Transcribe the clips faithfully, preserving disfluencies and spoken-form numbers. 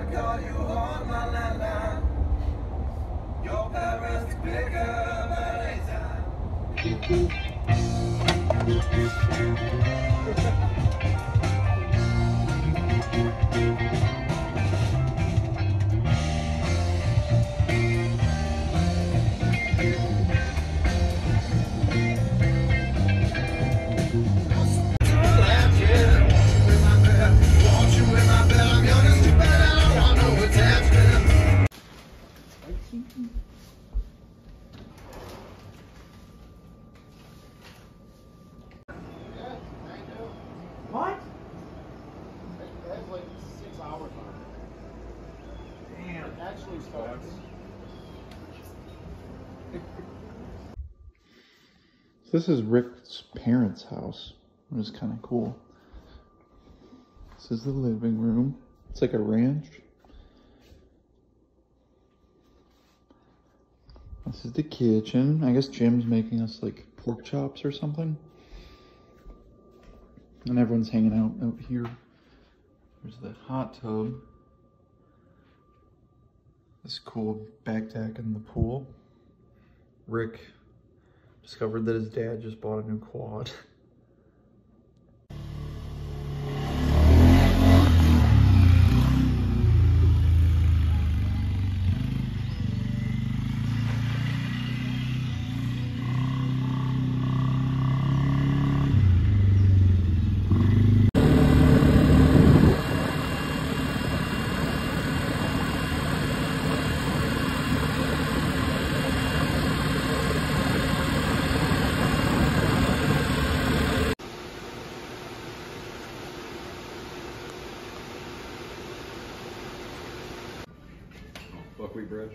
call you on my landline. Your parents pick up at anytime. What? It has like six hours on it. Damn. It actually starts. This is Rick's parents' house, which is kind of cool. This is the living room. It's like a ranch. This is the kitchen. I guess Jim's making us like pork chops or something. And everyone's hanging out out here. There's the hot tub. This cool back deck in the pool. Rick discovered that his dad just bought a new quad. Buckwheat bread.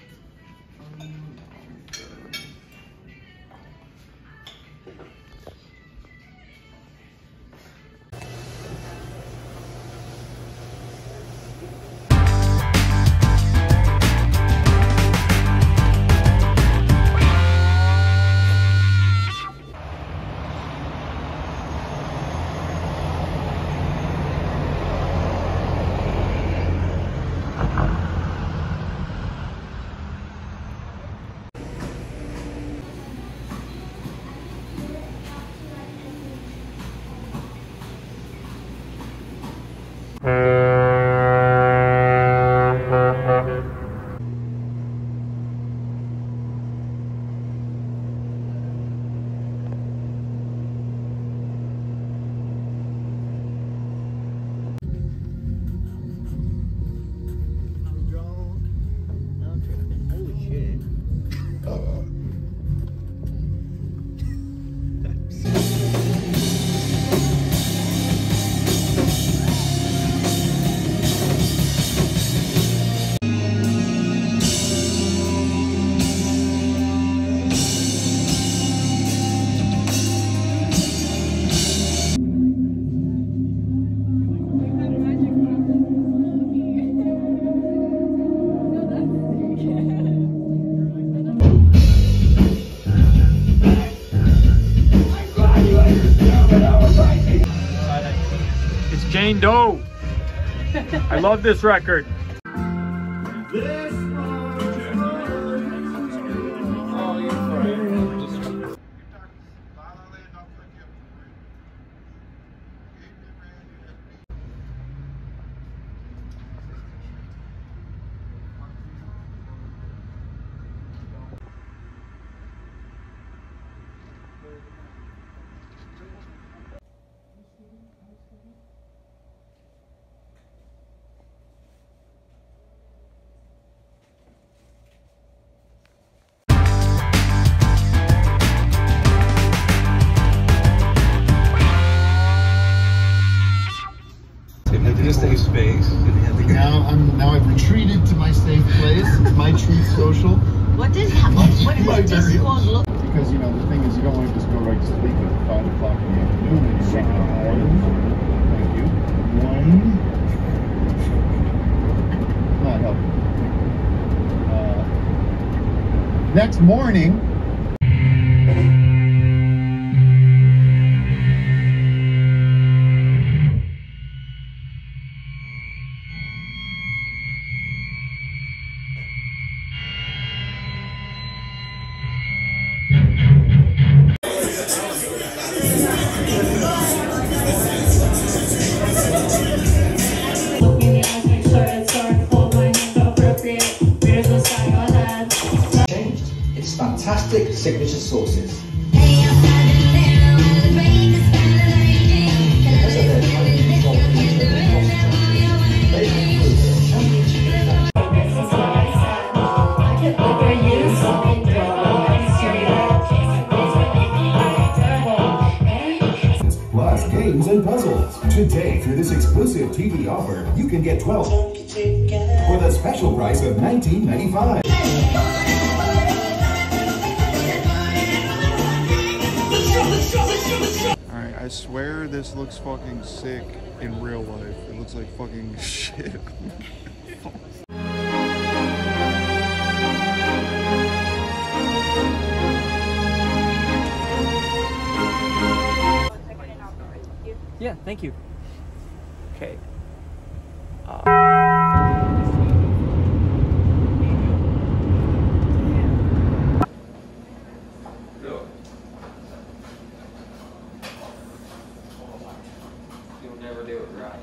Jane Doe. I love this record. Space. Now I'm now I've retreated to my safe place. It's my truth social. What does what, what does this Discord look? Because you know the thing is you don't want to just go right to sleep at five o'clock in the afternoon and wake up in the morning. Thank you. One. Not helping. Uh, next morning. signature sauces. Plus games and puzzles. Today, through this exclusive T V offer, you can get twelve for the special price of nineteen ninety-five. Alright, I swear this looks fucking sick in real life. It looks like fucking shit. Yeah, thank you. Okay. Uh, You'll never do it right.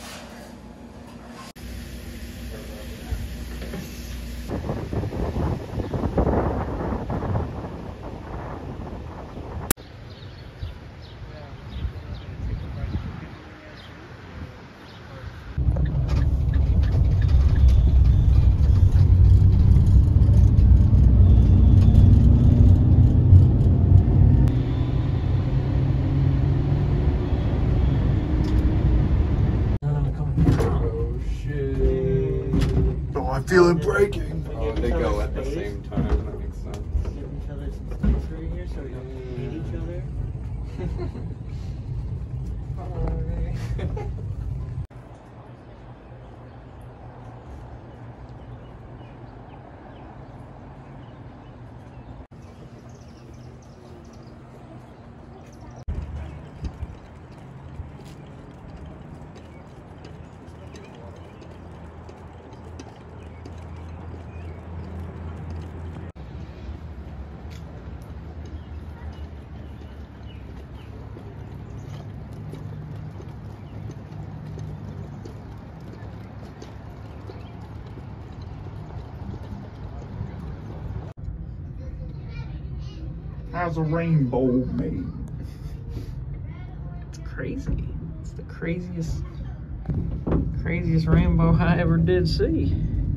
Oh, I feel it breaking. Oh, they go at the same time. That makes sense. give each other some space right here so we don't hate each other. How's a rainbow made? It's crazy. It's the craziest, craziest rainbow I ever did see.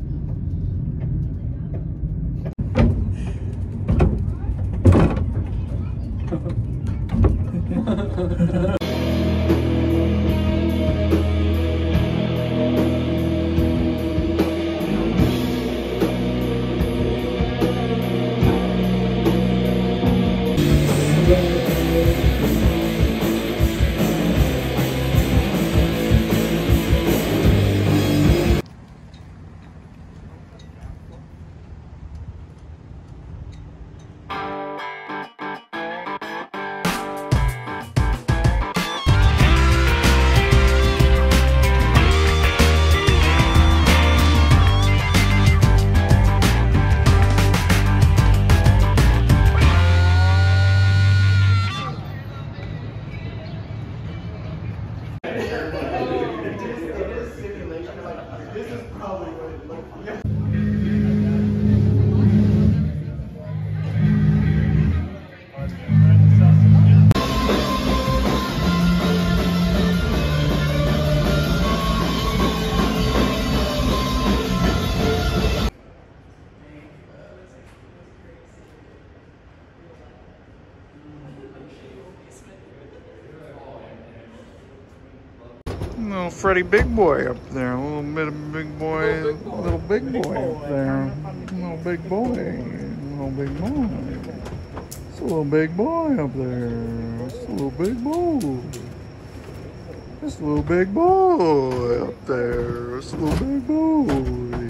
Little Freddy Big Boy up there. A little bit of big boy. Little big boy, little big boy up there. Little big boy. Little big boy. It's a little big boy up there. It's a little big boy. It's a little big boy up there. It's a little big boy.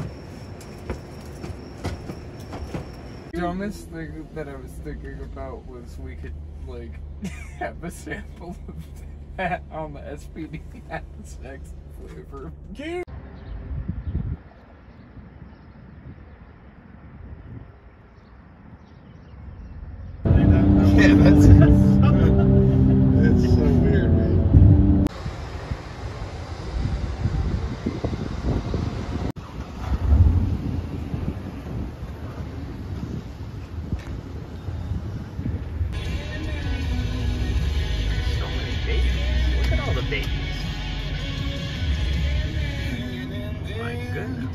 The dumbest thing that I was thinking about was we could, like, have a sample of that on the S P D sex flavor. Yeah. Yeah, that's it's so weird, man. good.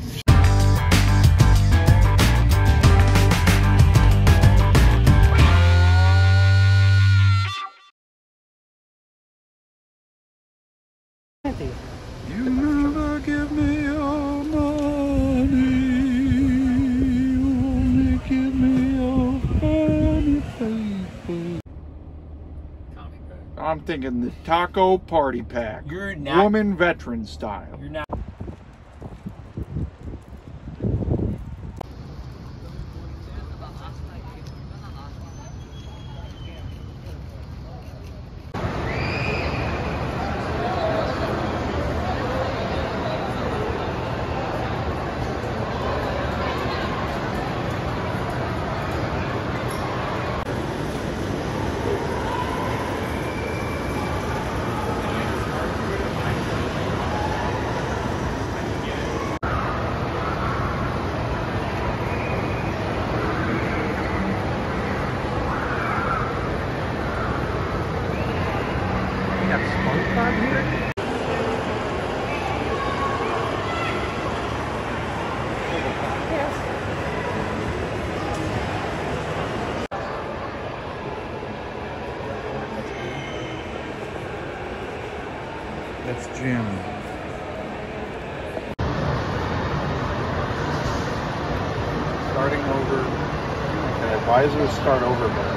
You never give me your money, only give me your honey paper. I'm thinking the taco party pack. You're not. Woman veteran style. You're not. That's Jim. Starting over. Okay, why does it start over button?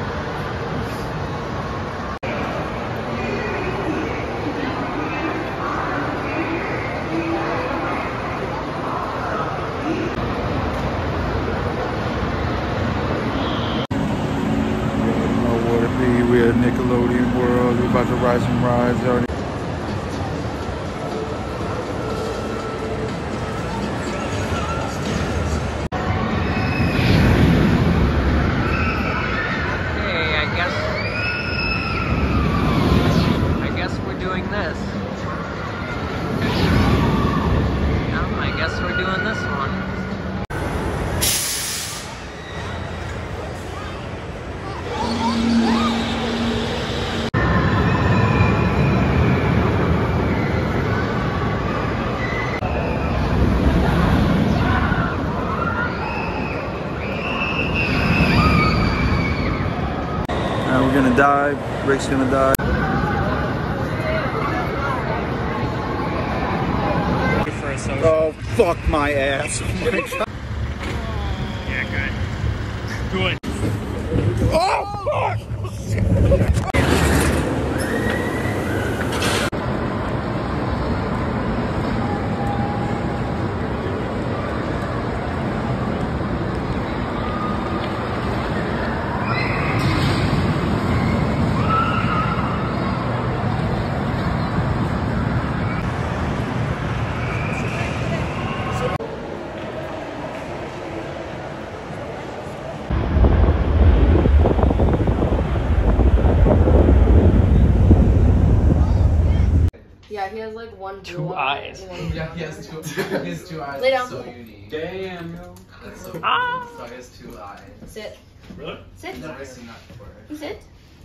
We're at Nickelodeon World. We're about to ride some rides. Already. Hey, I guess I guess we're doing this. Um, I guess we're doing this one. We're gonna die. Rick's gonna die. Oh, fuck my ass. Oh my God. Yeah, good. Good. Oh, fuck! Yeah, he has like one Two blue eyes. eye and one- Yeah, he has two. He has two eyes. Lay down. That's so unique. Damn. That's so Ah. So he has two eyes. Sit. Really? Sit. I've never seen that before. Sit.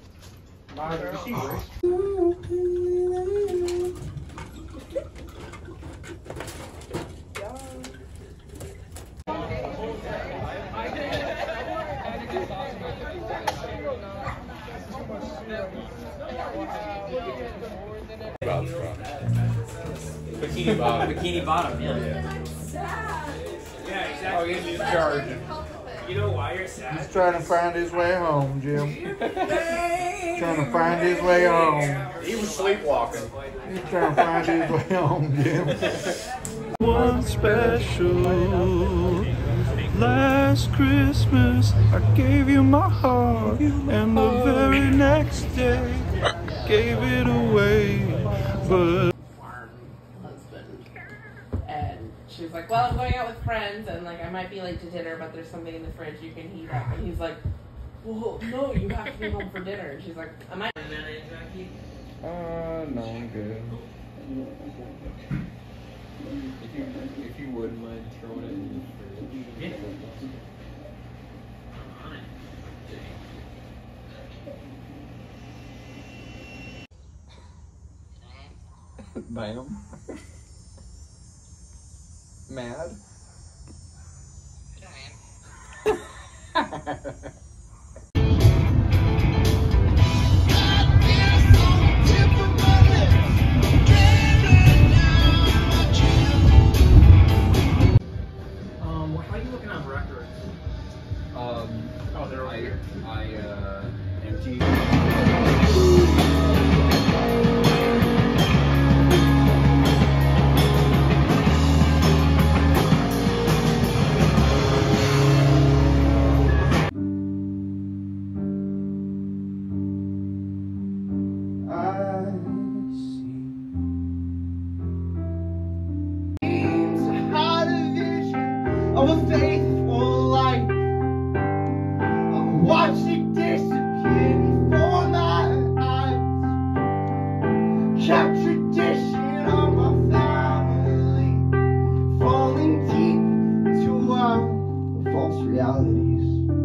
Bikini bottom. Bikini bottom, yeah. Yeah, exactly. Oh, he's charging. You know why you're sad? He's trying to find his way home, Jim. Trying to find his way home. He was sleepwalking. He's trying to find his way home, Jim. One special. Last Christmas, I gave you my heart, and the very next day, gave it away. But Husband. And she was like, well, I'm going out with friends, and like I might be late to dinner, but there's something in the fridge you can heat up. And he's like, well, no, you have to be home for dinner. And she's like, am I? Uh, no, I'm good. If you, if you wouldn't mind throwing it in the fridge. Bam. Mad? Um, how are you looking on records? Um, Oh, they're over I, here. I, uh, empty. Of a faithful life, I watch it disappear before my eyes. Kept tradition of my family, falling deep into our false realities.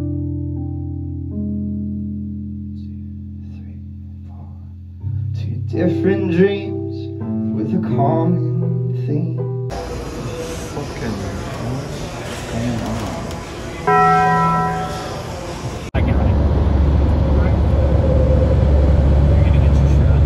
Two, three, four. Two different dreams with a common theme. Fucking. Going on. I got it. You're gonna get your shot.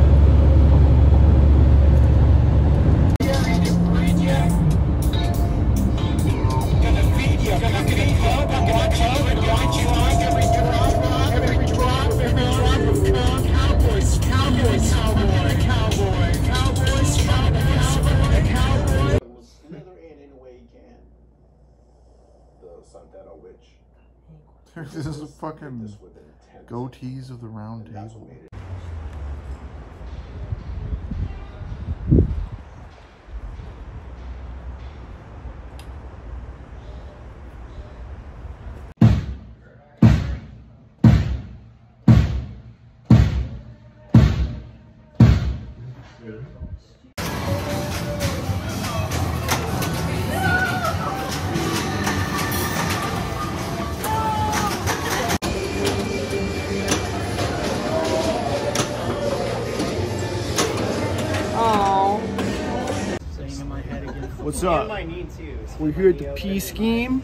Gonna feed you, gonna feed you, gonna watch you, and watch you on every drop, every drop, every drop of cum. Cowboys, cowboys, cowboy, cowboy, cowboys, cowboy, cowboy. Slither in any way he can. The Santana witch. This is a fucking goatees of the round table. What's up? We're here at the P scheme.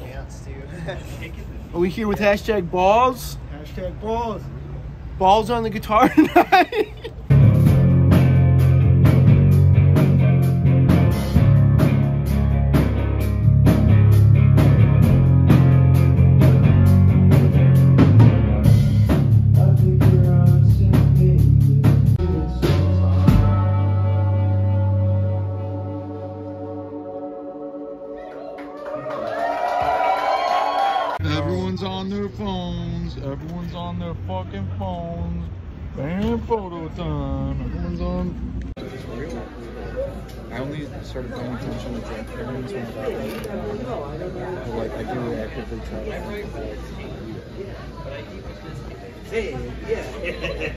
Are we here with hashtag balls? Hashtag balls. Balls on the guitar tonight. Everyone's on their phones. Everyone's on their fucking phones. Band photo time. Everyone's on. I only started paying attention to like everyone's on that. Like, I do actively try to. Hey, yeah.